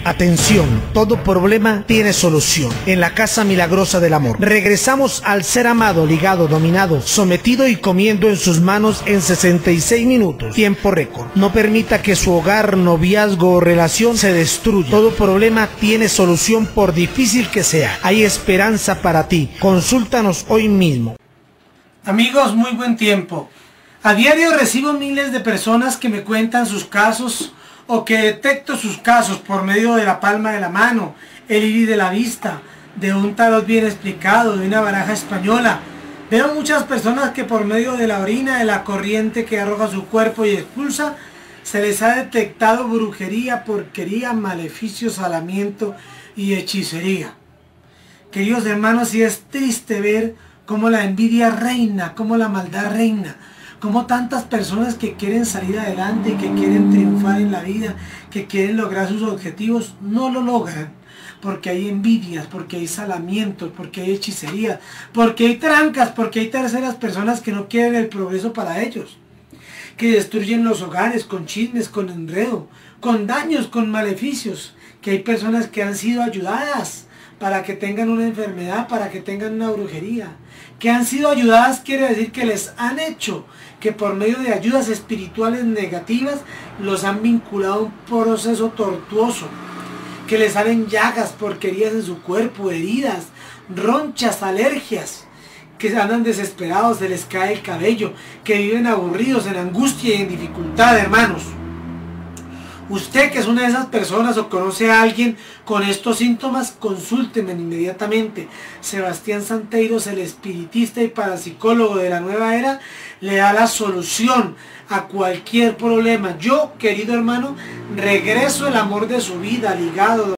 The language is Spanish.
Atención, todo problema tiene solución. En la Casa Milagrosa del Amor. Regresamos al ser amado, ligado, dominado, sometido y comiendo en sus manos en 66 minutos. Tiempo récord. No permita que su hogar, noviazgo o relación se destruya. Todo problema tiene solución por difícil que sea. Hay esperanza para ti. Consúltanos hoy mismo. Amigos, muy buen tiempo. A diario recibo miles de personas que me cuentan sus casos o que detecto sus casos por medio de la palma de la mano, el iris de la vista, de un tarot bien explicado, de una baraja española. Veo muchas personas que por medio de la orina, de la corriente que arroja su cuerpo y expulsa, se les ha detectado brujería, porquería, maleficio, salamiento y hechicería. Queridos hermanos, sí es triste ver cómo la envidia reina, cómo la maldad reina, cómo tantas personas que quieren salir adelante y que quieren triunfar en la vida, que quieren lograr sus objetivos, no lo logran. Porque hay envidias, porque hay salamientos, porque hay hechicerías, porque hay trancas, porque hay terceras personas que no quieren el progreso para ellos. Que destruyen los hogares con chismes, con enredo, con daños, con maleficios. Que hay personas que han sido ayudadas para que tengan una enfermedad, para que tengan una brujería. Que han sido ayudadas quiere decir que les han hecho, que por medio de ayudas espirituales negativas los han vinculado a un proceso tortuoso. Que les salen llagas, porquerías en su cuerpo, heridas, ronchas, alergias. Que andan desesperados, se les cae el cabello, que viven aburridos, en angustia y en dificultad, hermanos. Usted que es una de esas personas o conoce a alguien con estos síntomas, consúlteme inmediatamente. Sebastián Santeiros, el espiritista y parapsicólogo de la nueva era, le da la solución a cualquier problema. Yo, querido hermano, regreso el amor de su vida ligado